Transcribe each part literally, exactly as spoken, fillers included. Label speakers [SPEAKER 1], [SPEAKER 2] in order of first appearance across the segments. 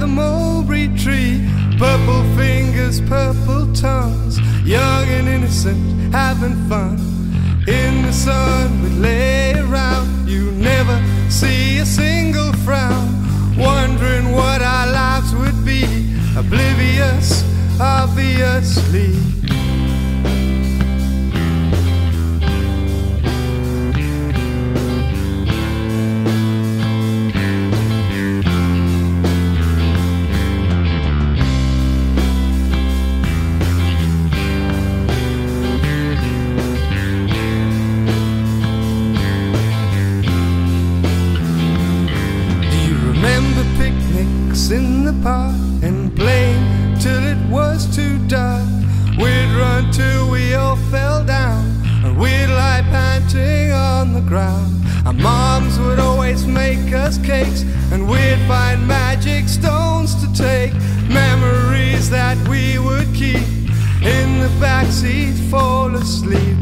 [SPEAKER 1] mulberry tree. Purple fingers, purple tongues, young and innocent, having fun. In the sun we'd lay around, you never see a single frown, wondering what our lives would be, oblivious, obviously. In the park and playing till it was too dark. We'd run till we all fell down, and we'd lie panting on the ground. Our moms would always make us cakes, and we'd find magic stones to take. Memories that we would keep, in the backseat fall asleep.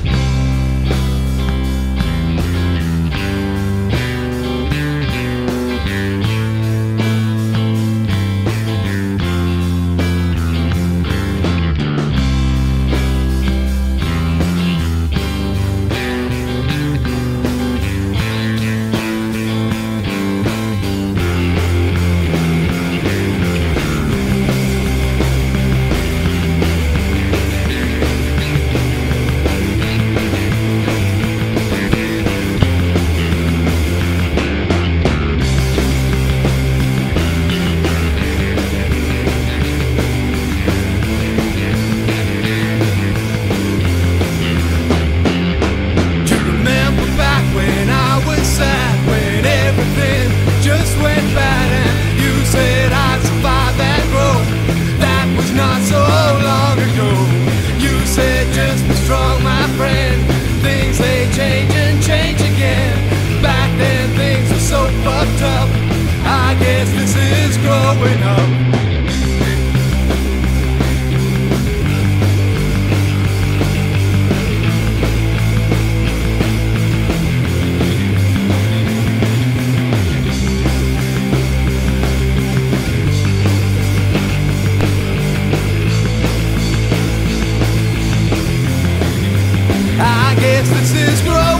[SPEAKER 1] I guess this is growing up. I guess this is growing up.